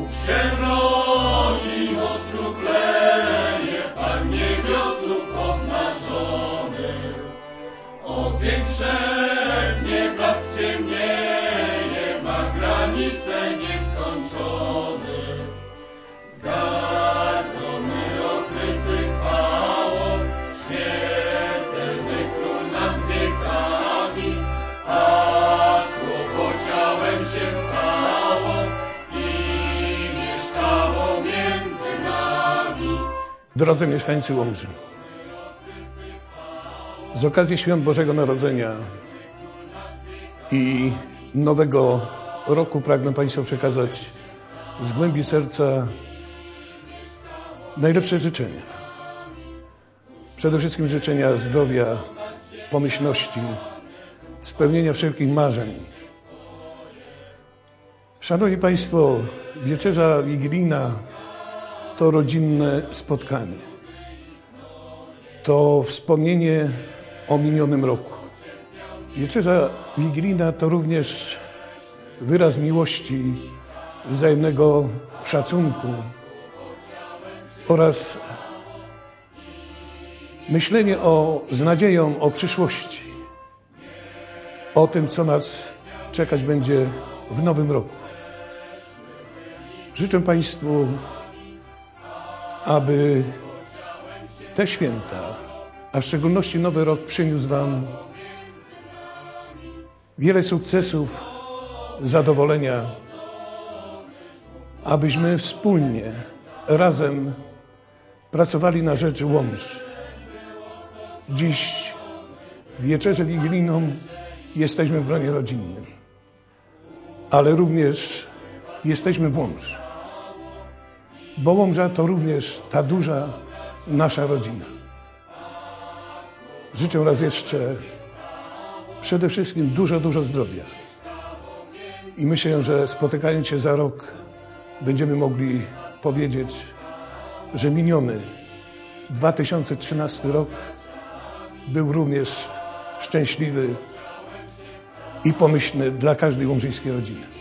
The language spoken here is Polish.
się rodzi, oskrupleje, Pan niebiosów obnażony. Ogień wszednie, blask ciemnieje, ma granice nieskończone. Zgardzony, okryty chwałą, śmiertelny król nad wiekami, a słowo ciałem się stało i mieszkało między nami. Drodzy mieszkańcy Łomży, z okazji Świąt Bożego Narodzenia i Nowego Roku pragnę Państwu przekazać z głębi serca najlepsze życzenia. Przede wszystkim życzenia zdrowia, pomyślności, spełnienia wszelkich marzeń. Szanowni Państwo, wieczerza wigilijna to rodzinne spotkanie. To wspomnienie o minionym roku. Wieczerza wigilijna to również wyraz miłości, wzajemnego szacunku oraz myślenie z nadzieją o przyszłości, o tym, co nas czekać będzie w nowym roku. Życzę Państwu, aby te święta, a w szczególności Nowy Rok, przyniósł Wam wiele sukcesów, zadowolenia, abyśmy wspólnie, razem pracowali na rzecz Łomży. Dziś, w wieczerzę wigilijną, jesteśmy w gronie rodzinnym, ale również jesteśmy w Łomży, bo Łomża to również ta duża nasza rodzina. Życzę raz jeszcze przede wszystkim dużo zdrowia i myślę, że spotykając się za rok będziemy mogli powiedzieć, że miniony 2013 rok był również szczęśliwy i pomyślny dla każdej łomżyńskiej rodziny.